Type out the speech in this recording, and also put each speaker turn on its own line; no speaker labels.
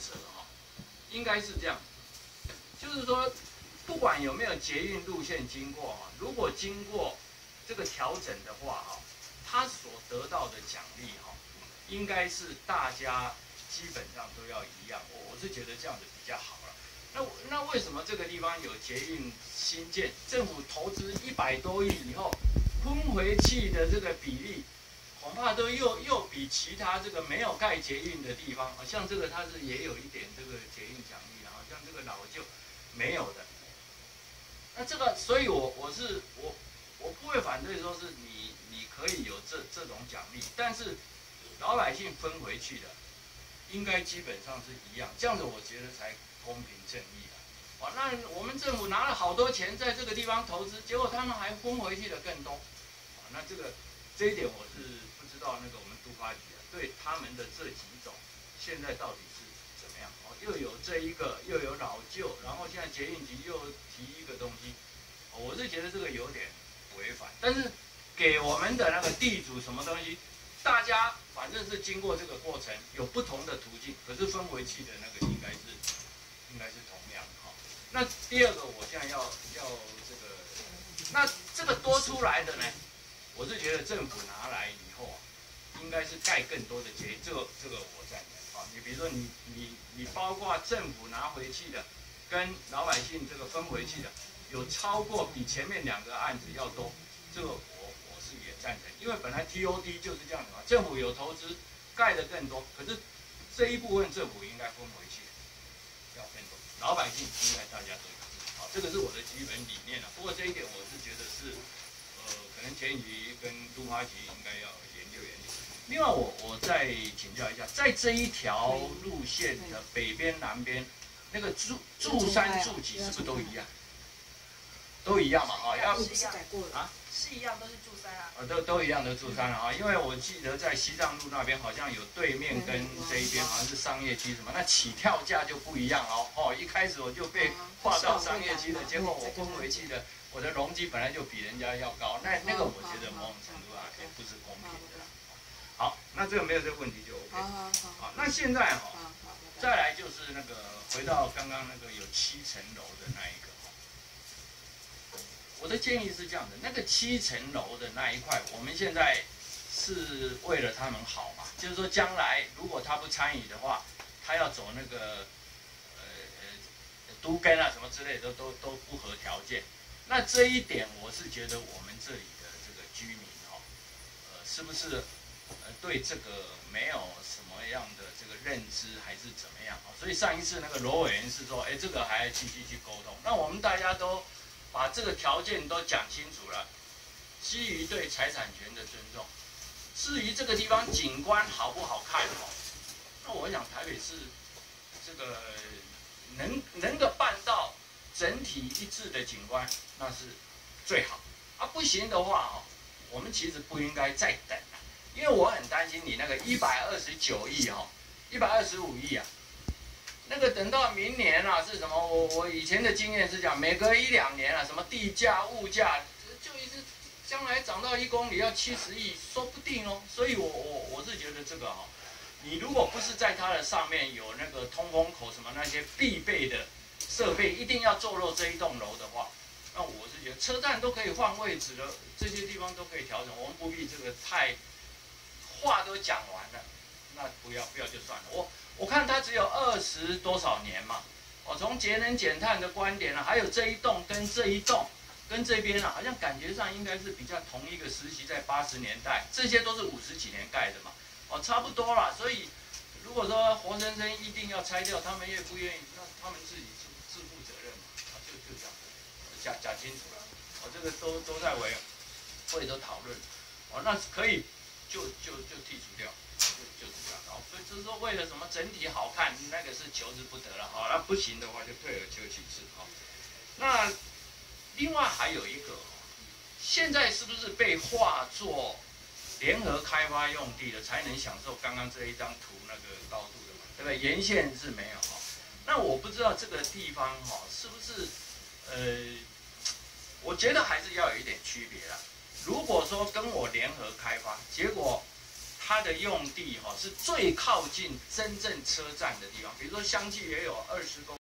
则哈，应该是这样，就是说，不管有没有捷运路线经过哈，如果经过这个调整的话哈，它所得到的奖励哈，应该是大家基本上都要一样。我是觉得这样子比较好了。那为什么这个地方有捷运新建，政府投资100多亿以后，分回去的这个比例？恐怕都又比其他这个没有盖捷运的地方，像这个它是也有一点这个捷运奖励啊，像这个老旧没有的。那这个，所以我不会反对说是你可以有这种奖励，但是老百姓分回去的，应该基本上是一样，这样子我觉得才公平正义啊。那我们政府拿了好多钱在这个地方投资，结果他们还分回去的更多，那这一点我是不知道那个我们都发局啊，对他们的这几种现在到底是怎么样？又有这一个，又有老旧，然后现在捷运局又提一个东西，我是觉得这个有点违反。但是给我们的那个地主什么东西，大家反正是经过这个过程，有不同的途径，可是分回去的那个应该是同样的哈。那第二个，我现在要这个，那这个多出来的呢？我是觉得政府拿来以后啊，应该是盖更多的捷运，这个我赞成啊。你比如说你包括政府拿回去的，跟老百姓这个分回去的，有超过比前面2个案子要多，这个我是也赞成，因为本来 TOD 就是这样的嘛，政府有投资盖的更多，可是这一部分政府应该分回去要更多，老百姓应该大家都有，好，这个是我的基本理念了。不过这一点我是觉得是。可能前局跟都发局应该要研究。另外，我再请教一下，在这一条路线的北边、南边，那个住山住几是不是都一样？都一样嘛？哈，要
是改过了
啊？
是一样，都是住山啊。
都一样的住山了啊，因为我记得在西藏路那边好像有对面跟这一边好像是商业区什么，那起跳价就不一样哦。一开始我就被划到商业区了，结果我分回去的。我的容积本来就比人家要高，那个我觉得某种程度上也不是公平的。好，那这个没有这个问题就 OK。好，那现在再来就是那个回到刚刚那个有7层楼的那一个我的建议是这样的，那个7层楼的那一块，我们现在是为了他们好嘛，就是说将来如果他不参与的话，他要走那个都更啊什么之类的都不合条件。那这一点，我是觉得我们这里的这个居民是不是对这个没有什么样的这个认知，还是怎么样？所以上一次那个罗委员是说，这个还要继续去沟通。那我们大家都把这个条件都讲清楚了，基于对财产权的尊重。至于这个地方景观好不好看那我想台北市这个能够办到。整体一致的景观那是最好啊，不行的话我们其实不应该再等了，因为我很担心你那个129亿125亿啊，那个等到明年啊是什么？我以前的经验是讲，每隔1、2年啊，什么地价、物价就一直将来涨到1公里要70亿，说不定哦。所以我是觉得这个你如果不是在它的上面有那个通风口什么那些必备的。设备一定要坐落这一栋楼的话，那我是觉得车站都可以换位置了，这些地方都可以调整，我们不必这个太话都讲完了，那不要就算了。我看它只有20多少年嘛，从节能减碳的观点还有这一栋跟这一栋跟这边好像感觉上应该是比较同一个时期，在80年代，这些都是50几年盖的嘛，差不多啦。所以如果说活生生一定要拆掉，他们愿不愿意，那他们自己自负责任嘛，就这样讲清楚了。这个都在委员会都讨论，那可以就剔除掉，就是这样。所以就是说为了什么整体好看，那个是求之不得了那不行的话就退而求其次那另外还有一个，现在是不是被划作联合开发用地的才能享受刚刚这一张图那个高度的嘛，对不对？沿线是没有那我不知道这个地方是不是我觉得还是要有一点区别啦。如果说跟我联合开发，结果它的用地哈是最靠近真正车站的地方，比如说相距也有20公